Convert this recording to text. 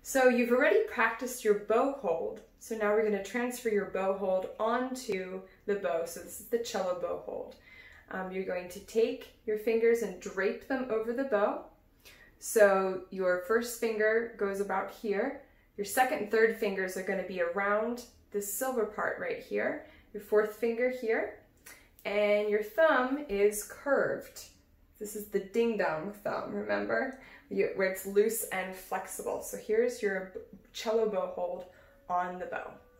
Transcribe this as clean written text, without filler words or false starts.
So you've already practiced your bow hold. So now we're going to transfer your bow hold onto the bow. So this is the cello bow hold. You're going to take your fingers and drape them over the bow. So your first finger goes about here. Your second and third fingers are going to be around this silver part right here. Your fourth finger here. And your thumb is curved. This is the ding-dong thumb, remember? Where it's loose and flexible. So here's your cello bow hold on the bow.